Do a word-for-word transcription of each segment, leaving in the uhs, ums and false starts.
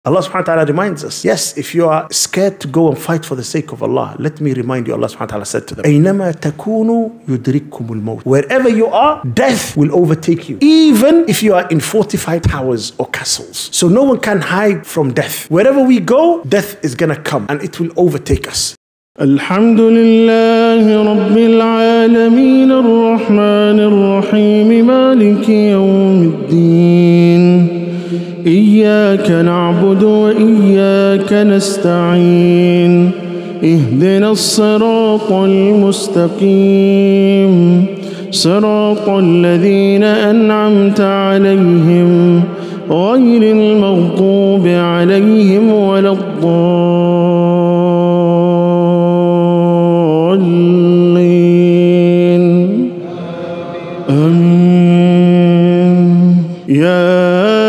Allah subhanahu wa ta'ala reminds us, yes, if you are scared to go and fight for the sake of Allah, let me remind you, Allah subhanahu wa ta'ala said to them, أَيْنَمَا تَكُونُوا يُدْرِكُمُ الْمَوْتِ. Wherever you are, death will overtake you, even if you are in fortified towers or castles. So no one can hide from death. Wherever we go, death is going to come and it will overtake us. الحمد لله رب العالمين الرحمن الرحيم مالك يوم الدين إياك نعبد وإياك نستعين اهدنا الصراط المستقيم صراط الذين أنعمت عليهم غير المغضوب عليهم ولا الضالين آمين. يا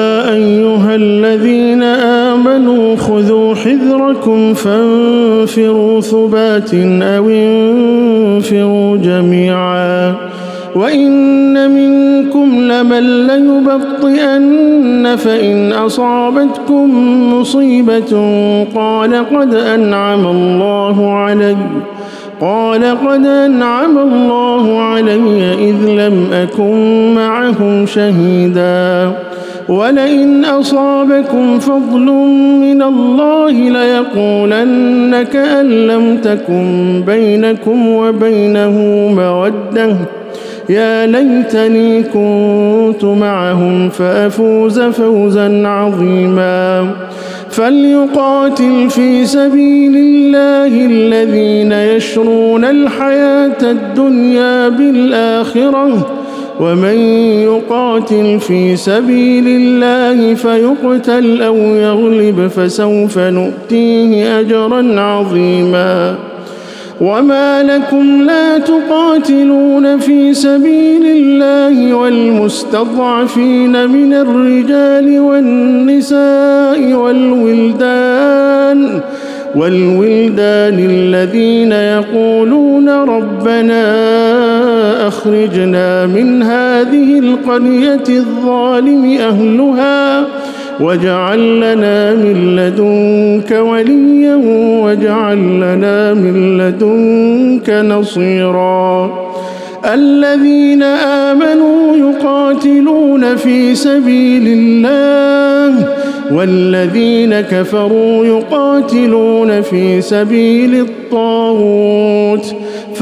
الذين آمنوا خذوا حذركم فانفروا ثبات أو انفروا جميعا وإن منكم لمن ليبطئن فإن أصابتكم مصيبة قال قد أنعم الله علي قال قد أنعم الله علي إذ لم أكن معهم شهيدا ولئن أصابكم فضل من الله ليقولن كأن لم تكن بينكم وبينه مودة يا ليتني كنت معهم فأفوز فوزا عظيما. فليقاتل في سبيل الله الذين يشرون الحياة الدنيا بالآخرة ومن يقاتل في سبيل الله فيقتل أو يغلب فسوف نؤتيه أجرا عظيما. وما لكم لا تقاتلون في سبيل الله والمستضعفين من الرجال والنساء والولدان والولدان الذين يقولون ربنا أخرجنا من هذه القرية الظالم أهلها واجعل لنا من لدنك وليا واجعل لنا من لدنك نصيرا. الذين آمنوا يقاتلون في سبيل الله والذين كفروا يقاتلون في سبيل الطاغوت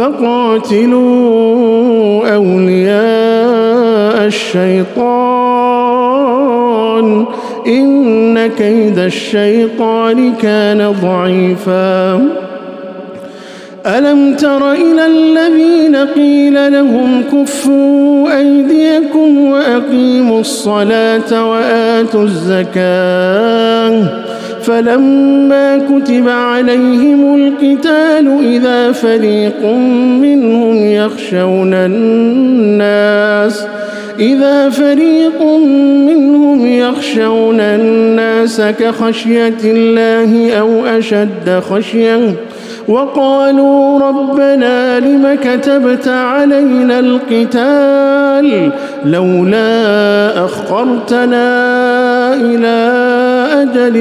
فقاتلوا أولياء الشيطان إن كيد الشيطان كان ضعيفا. ألم تر إلى الذين قيل لهم كفوا أيديكم وأقيموا الصلاة وآتوا الزكاة فلما كتب عليهم القتال إذا فريق منهم يخشون الناس إذا فريق منهم يخشون الناس كخشية الله أو أشد خشية وقالوا ربنا لم كتبت علينا القتال لولا أخرتنا إلى أجل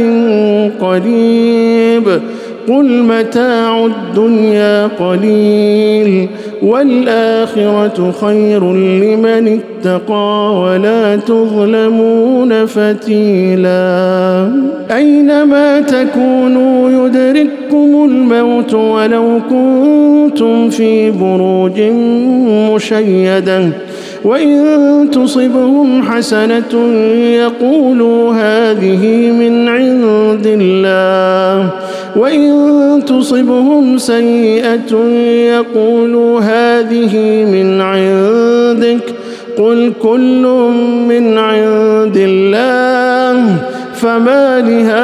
قريب قل متاع الدنيا قليل والآخرة خير لمن اتقى ولا تظلمون فتيلا. أينما تكونوا يدرككم الموت ولو كنتم في بروج مشيدة وإن تصبهم حسنة يقولوا هذه من عند الله وإن تصبهم سيئة يقولوا هذه من عندك قل كل من عند الله فما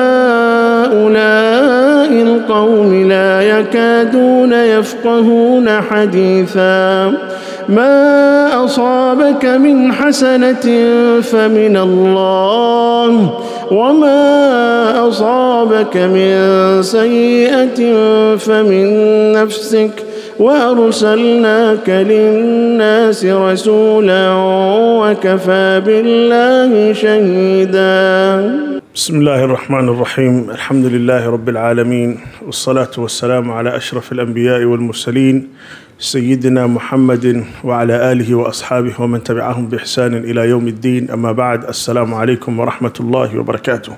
لهؤلاء القوم لا يكادون يفقهون حديثا. ما أصابك من حسنة فمن الله وما أصابك من سيئة فمن نفسك وأرسلناك للناس رسولا وكفى بالله شهيدا. بسم الله الرحمن الرحيم الحمد لله رب العالمين والصلاة والسلام على أشرف الأنبياء والمرسلين سيدنا محمد وعلى آله وأصحابه ومن تبعهم بإحسان إلى يوم الدين أما بعد السلام عليكم ورحمة الله وبركاته.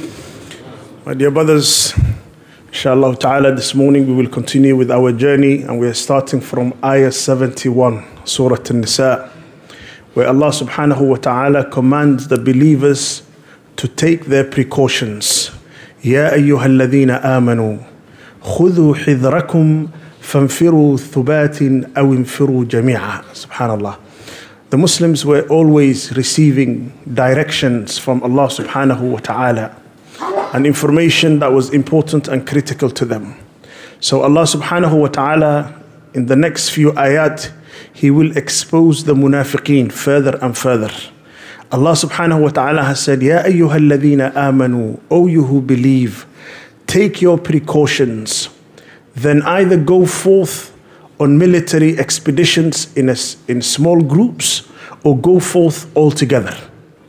My dear brothers, inshallah ta'ala this morning we will continue with our journey and we are starting from ayah seventy-one, Surah An-Nisa, where Allah subhanahu wa ta'ala commands the believers to take their precautions. يا أيها الذين آمنوا خذوا حذركم فانفروا ثبات أو انفروا جميعا. Subhanallah. The Muslims were always receiving directions from Allah subhanahu wa ta'ala and information that was important and critical to them. So Allah subhanahu wa ta'ala in the next few ayat He will expose the munafiqeen further and further. Allah subhanahu wa ta'ala has said, Ya ayyuha alladhina amanu, O you who believe, take your precautions, then either go forth on military expeditions in, a, in small groups or go forth altogether.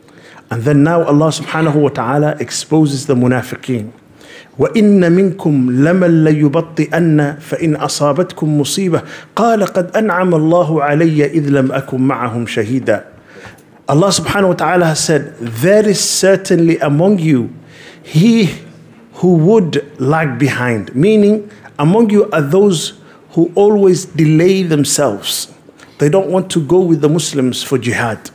And then now Allah subhanahu wa ta'ala exposes the munafiqeen. وَإِنَّ مِنْكُمْ لَمَنْ لَيُبَطِّئَنَّ فَإِنْ أَصَابَتْكُمْ مُصِيبَةٌ قَالَ قَدْ أَنْعَمَ اللَّهُ عَلَيَّ إِذْ لَمْ أَكُنْ مَعَهُمْ شَهِيدًا. Allah subhanahu wa ta'ala has said, there is certainly among you he who would lag behind. Meaning, among you are those who always delay themselves. They don't want to go with the Muslims for jihad.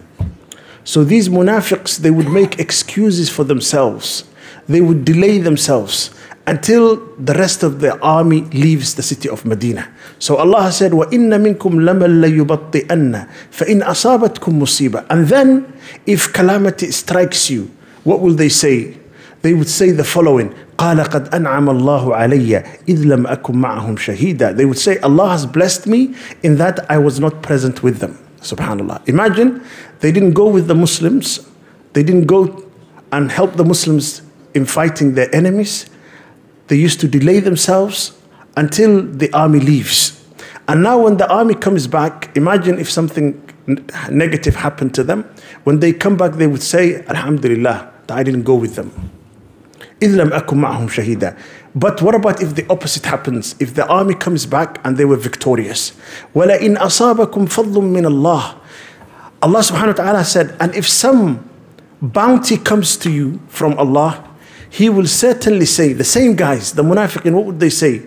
So these munafiqs, they would make excuses for themselves. They would delay themselves until the rest of the army leaves the city of Medina. So Allah has said, وَإِنَّ مِنْكُمْ لَمَنْ لَيُبَطِّئَنَّ فَإِنْ أَصَابَتْكُمْ مُصِيبَةٌ. And then, if calamity strikes you, what will they say? They would say the following, قَالَ قَدْ أَنْعَمَ اللَّهُ عَلَيَّ إِذْ لَمْ أَكُنْ مَعَهُمْ شَهِيدًا. They would say, Allah has blessed me in that I was not present with them. Subhanallah. Imagine, they didn't go with the Muslims. They didn't go and help the Muslims in fighting their enemies. They used to delay themselves until the army leaves. And now when the army comes back, imagine if something negative happened to them. When they come back, they would say, Alhamdulillah, that I didn't go with them. إِذْ لَمْ أَكُنْ مَعَهُمْ شَهِيدًا. But what about if the opposite happens? If the army comes back and they were victorious? وَلَئِنْ أَصَابَكُمْ فَضْلٌ مِّنَ اللَّهِ. Allah subhanahu wa ta'ala said, and if some bounty comes to you from Allah, He will certainly say, the same guys, the munafiqin, what would they say?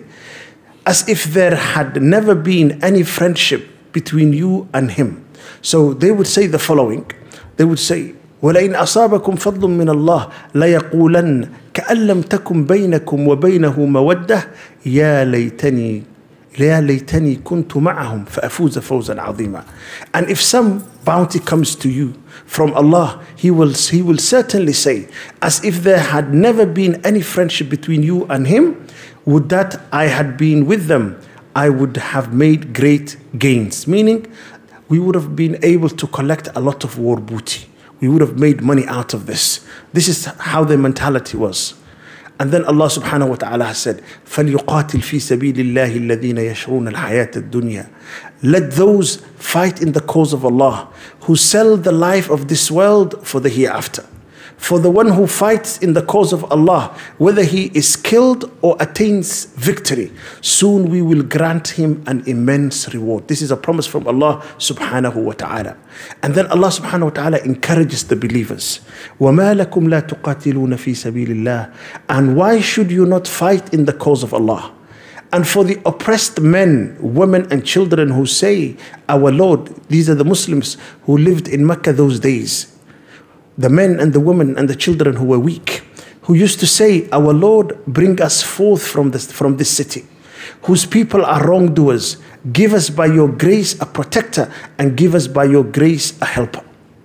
As if there had never been any friendship between you and him. So they would say the following. They would say, وَلَئِنْ أَصَابَكُمْ فَضْلٌ مِّنَ اللَّهِ لَيَقُولَنَّ كَأَن لَّمْ تَكُنْ بَيْنَكُمْ وَبَيْنَهُ مَوَدَّةٌ يَا لَيْتَنِي يَا لَيْتَنِي كُنْتُ مَعَهُمْ فَأَفُوزَ فَوْزًا عَظِيمًا. And if some bounty comes to you from Allah, He will, he will certainly say, as if there had never been any friendship between you and Him, would that I had been with them, I would have made great gains. Meaning, we would have been able to collect a lot of war booty. We would have made money out of this. This is how their mentality was. And then Allah subhanahu wa ta'ala has said, فَلْيُقَاتِلْ فِي سَبِيلِ اللَّهِ الَّذِينَ يَشْرُونَ الْحَيَاةَ الدُّنْيَا. Let those fight in the cause of Allah who sell the life of this world for the hereafter. For the one who fights in the cause of Allah, whether he is killed or attains victory, soon we will grant him an immense reward. This is a promise from Allah subhanahu wa ta'ala. And then Allah subhanahu wa ta'ala encourages the believers. وَمَا لَكُمْ لَا تُقَاتِلُونَ فِي سَبِيلِ اللَّهِ. And why should you not fight in the cause of Allah? And for the oppressed men, women and children who say, our Lord, these are the Muslims who lived in Mecca those days. The men and the women and the children who were weak, who used to say, our Lord, bring us forth from this, from this city, whose people are wrongdoers. Give us by your grace a protector and give us by your grace a helper.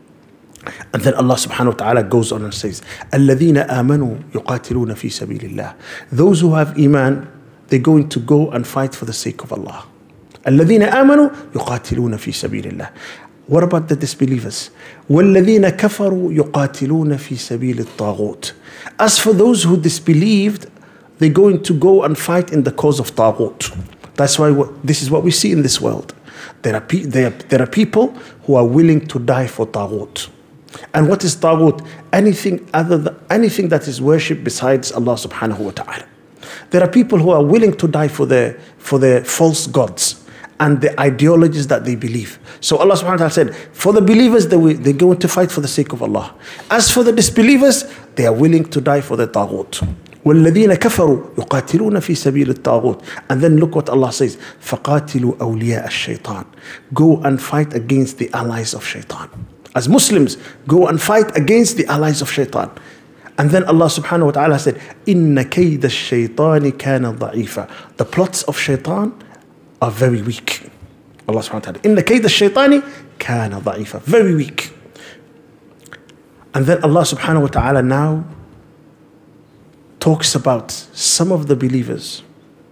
And then Allah subhanahu wa ta'ala goes on and says, الَّذِينَ آمَنُوا يُقَاتِلُونَ فِي سَبِيلِ اللَّهِ. Those who have iman, they're going to go and fight for the sake of Allah. الَّذِينَ آمَنُوا يُقَاتِلُونَ فِي سَبِيلِ اللَّهِ. What about the disbelievers? وَالَّذِينَ كَفَرُوا يُقَاتِلُونَ فِي سَبِيلِ الطَّاغُوتِ. As for those who disbelieved, they're going to go and fight in the cause of Taghut. That's why what, this is what we see in this world. There are, pe there, there are people who are willing to die for Taghut. And what is taghut? Anything other than, anything that is worshipped besides Allah subhanahu wa ta'ala. There are people who are willing to die for their, for their false gods and the ideologies that they believe. So Allah subhanahu wa ta'ala said, for the believers, they will, they're going to fight for the sake of Allah. As for the disbelievers, they are willing to die for the taghut. وَالَّذِينَ كَفَرُوا يُقَاتِلُونَ فِي سَبِيلِ الطَّاغُوتِ. And then look what Allah says, فَقَاتِلُوا أَوْلِيَاءَ الشَّيْطَانِ. Go and fight against the allies of shaitan. As Muslims, go and fight against the allies of shaitan. And then Allah subhanahu wa ta'ala said, إِنَّ كَيْدَ الشَّيْطَانِ كَانَ ضَعِيفًا. The plots of shaitan are very weak. Allah subhanahu wa ta'ala, إِنَّ كَيْدَ الشَّيْطَانِ كَانَ ضَعِيفًا. Very weak. And then Allah subhanahu wa ta'ala now talks about some of the believers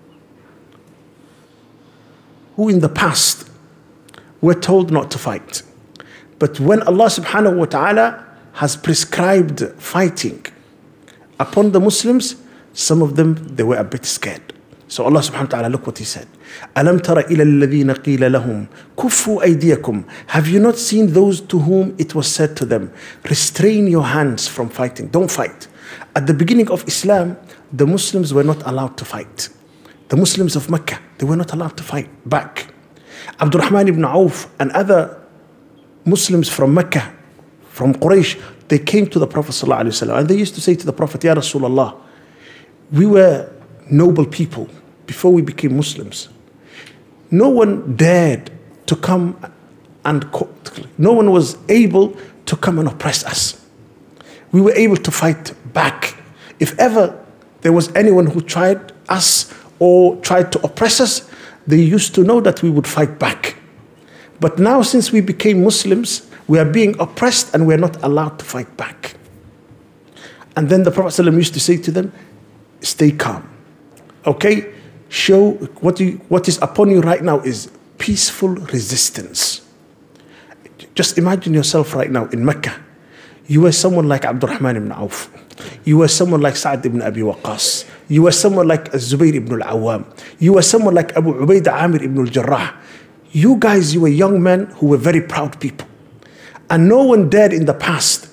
who in the past were told not to fight. But when Allah subhanahu wa ta'ala has prescribed fighting upon the Muslims, some of them, they were a bit scared. So Allah subhanahu wa ta'ala, look what He said. أَلَمْ تَرَ إِلَى الَّذِينَ قِيلَ لَهُمْ كُفُّوا أَيْدِيَكُمْ. Have you not seen those to whom it was said to them, restrain your hands from fighting, don't fight. At the beginning of Islam, the Muslims were not allowed to fight. The Muslims of Mecca, they were not allowed to fight back. Abdurrahman ibn Auf and other Muslims from Mecca, from Quraysh, they came to the Prophet ﷺ and they used to say to the Prophet, Ya Rasulullah, we were noble people before we became Muslims. No one dared to come and, no one was able to come and oppress us. We were able to fight back. If ever there was anyone who tried us or tried to oppress us, they used to know that we would fight back. But now since we became Muslims, we are being oppressed and we are not allowed to fight back. And then the Prophet ﷺ used to say to them, stay calm. Okay? Show what, you, what is upon you right now is peaceful resistance. Just imagine yourself right now in Mecca. You were someone like Abdurrahman ibn Auf. You were someone like Sa'd ibn Abi Waqqas. You were someone like Zubayr ibn al-Awwam. You were someone like Abu Ubaidah Amir ibn al-Jarrah. You guys, you were young men who were very proud people. And no one dared in the past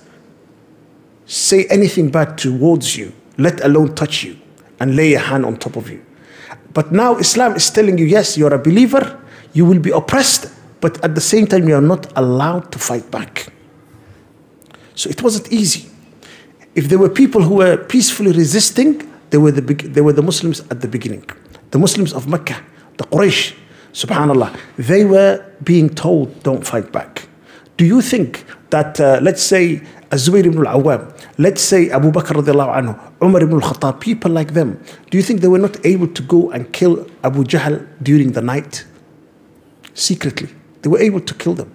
say anything bad towards you, let alone touch you and lay a hand on top of you. But now Islam is telling you, yes, you're a believer, you will be oppressed, but at the same time, you are not allowed to fight back. So it wasn't easy. If there were people who were peacefully resisting, they were the, they were the Muslims at the beginning. The Muslims of Mecca, the Quraysh, subhanallah, they were being told, don't fight back. Do you think that, uh, let's say, Az-Zubayr ibn al-Awwam, let's say Abu Bakr radiallahu anhu, Umar ibn al-Khattab, people like them, do you think they were not able to go and kill Abu Jahl during the night? Secretly, they were able to kill them.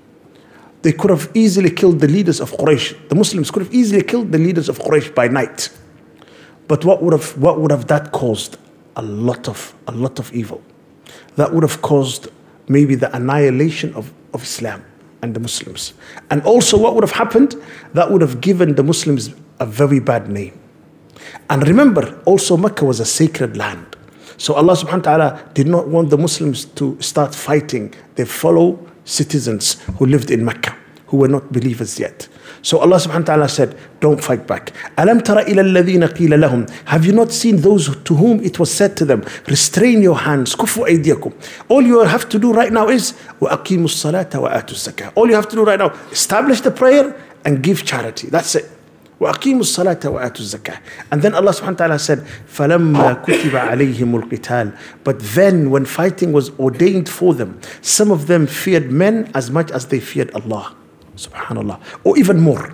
They could have easily killed the leaders of Quraysh. The Muslims could have easily killed the leaders of Quraysh by night. But what would have, what would have that caused? A lot of, a lot of evil. That would have caused maybe the annihilation of, of Islam and the Muslims. And also what would have happened? That would have given the Muslims a very bad name. And remember, also Mecca was a sacred land. So Allah subhanahu wa ta'ala did not want the Muslims to start fighting their fellow citizens who lived in Mecca, who were not believers yet. So Allah subhanahu wa ta'ala said, don't fight back. أَلَمْ تَرَ إِلَى الَّذِينَ قِيلَ لَهُمْ. Have you not seen those to whom it was said to them, restrain your hands, كُفُّوا أَيْدِيَكُمْ. All you have to do right now is, وَأَقِيمُوا الصَّلَاةَ وَآتُوا الزَّكَاةَ. All you have to do right now, establish the prayer and give charity. That's it. وَأَقِيمُوا الصَّلَاةَ وَآتُوا الزَّكَاةَ. And then Allah subhanahu wa ta'ala said, فَلَمَّا كُتِبَ عَلَيْهِمُ الْقِتَالِ. But then when fighting was ordained for them, some of them feared men as much as they feared Allah. Subhanallah. Or even more.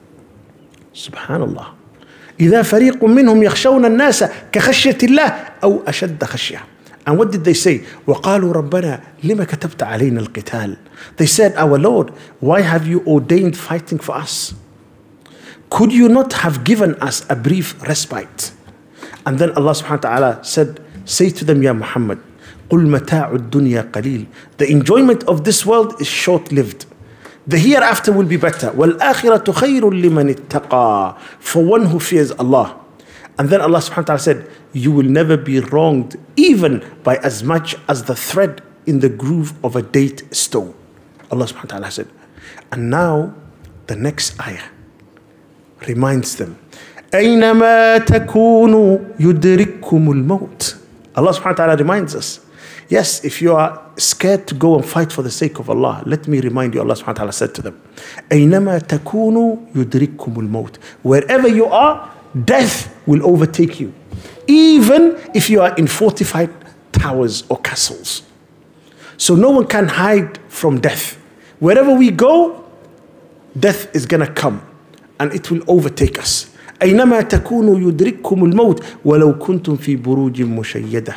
Subhanallah. إِذَا فَرِيقٌ مِّنْهُمْ يَخْشَوْنَ النَّاسَ كَخَشْيَةِ اللَّهِ أَوْ أَشَدَّ خَشْيَةً. And what did they say? وَقَالُوا رَبَّنَا لِمَ كَتَبْتَ عَلَيْنَا الْقِتَالِ. They said, our Lord, why have you ordained fighting for us? Could you not have given us a brief respite? And then Allah subhanahu wa ta'ala said, say to them, Ya Muhammad, قُلْ مَتَاعُ الدُّنْيَا قَلِيلٌ. The enjoyment of this world is short-lived. The hereafter will be better. وَالْآخِرَةُ خَيْرٌ لِمَنِ اتَّقَى. For one who fears Allah. And then Allah subhanahu wa ta'ala said, you will never be wronged even by as much as the thread in the groove of a date stone. Allah subhanahu wa ta'ala said. And now The next ayah reminds them, أينما تكونوا يدرككم الموت. Allah subhanahu wa ta'ala reminds us, yes, if you are scared to go and fight for the sake of Allah, let me remind you, Allah subhanahu wa ta'ala said to them, أينما تكونوا يدرككم الموت. Wherever you are, death will overtake you. Even if you are in fortified towers or castles. So no one can hide from death. Wherever we go, death is going to come and it will overtake us. أينما تكونوا يدرككم الموت ولو كنتم في بروج مشيدة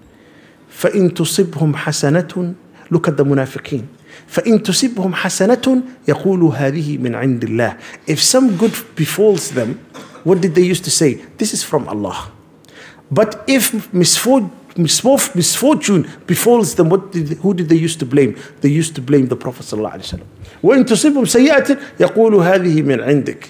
فإن تصبهم حسنة. Look at the munafiqeen. فإن تصبهم حسنة يقولوا هذه من عند الله. If some good befalls them, what did they used to say? This is from Allah. But if misfortune, misfortune befalls them, what did, who did they used to blame? They used to blame the Prophet sallallahu alaihi wasallam. وإن تصبهم سيئة يقولوا هذه من عندك.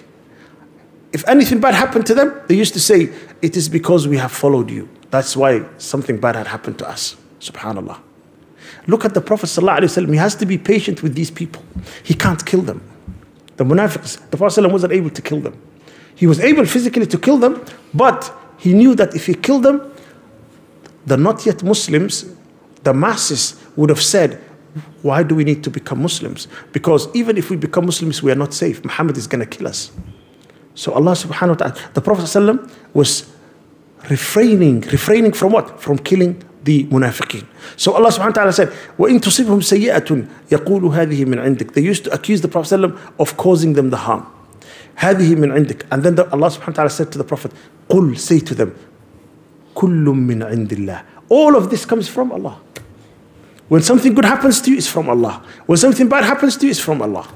If anything bad happened to them, they used to say, it is because we have followed you. That's why something bad had happened to us. Subhanallah. Look at the Prophet sallallahu alaihi wasallam. He has to be patient with these people. He can't kill them. The munafiqs, the Prophet sallallahu wasn't able to kill them. He was able physically to kill them, but he knew that if he killed them, the not yet Muslims, the masses would have said, why do we need to become Muslims? Because even if we become Muslims, we are not safe. Muhammad is going to kill us. So Allah subhanahu wa ta'ala, the Prophet sallallahu was refraining, refraining from what? From killing the munafiqeen. So Allah subhanahu wa ta'ala said, وَإِن تُصِبْهُمْ سَيِّئَةٌ يَقُولُ هَذِهِ مِنْ عِنْدِكَ. They used to accuse the Prophet sallallahu of causing them the harm. هَذِهِ مِنْ عِنْدِكَ. And then the, Allah subhanahu wa ta'ala said to the Prophet, قُلْ, say to them, كُلٌّ مِنْ عِنْدِ اللَّهِ. All of this comes from Allah. When something good happens to you, it's from Allah. When something bad happens to you, it's from Allah.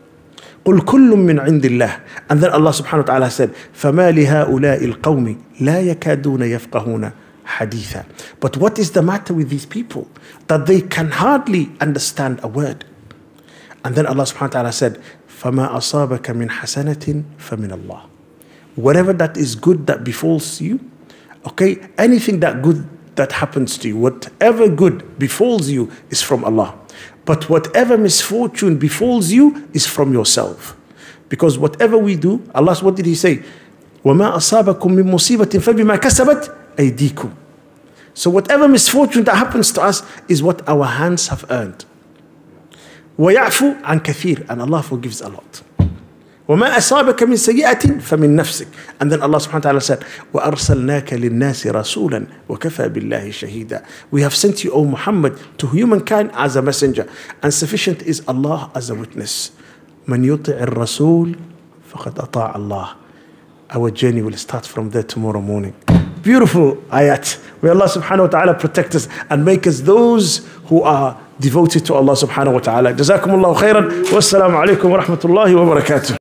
قل كل من عند الله. And then Allah subhanahu wa ta'ala said, فما لهؤلاء القوم لا يكادون يفقهون حديثا. But what is the matter with these people? That they can hardly understand a word. And then Allah subhanahu wa ta'ala said, فما أصابك من حسنة فمن الله. Whatever that is good that befalls you, okay, anything that good that happens to you, whatever good befalls you is from Allah. But whatever misfortune befalls you is from yourself. Because whatever we do, Allah, what did He say? وَمَا أَصَابَكُم مِّن مُّصِيبَةٍ فَبِمَا كَسَبَتْ أَيْدِيكُم. So whatever misfortune that happens to us is what our hands have earned. وَيَعْفُو عَنْ كَثِيرٍ. And Allah forgives a lot. وَمَا أَصَابَكَ مِن سَيِّئَةٍ فَمِن نَفْسِكَ. And then Allah subhanahu wa ta'ala said, وَأَرْسَلْنَاكَ لِلنَّاسِ رَسُولًا وَكَفَى بِاللَّهِ شَهِيدًا. We have sent you, O Muhammad, to humankind as a messenger, and sufficient is Allah as a witness. مَنْ يُطِعِ الرَّسُولِ فَقَدْ أَطَاعَ اللَّهِ. Our journey will start from there tomorrow morning. Beautiful ayat, where Allah subhanahu wa ta'ala protect us and make us those who are devoted to Allah subhanahu wa ta'ala. Jazakumullahu khairan. Wassalamu alaikum wa rahmatullahi wa barakatuh.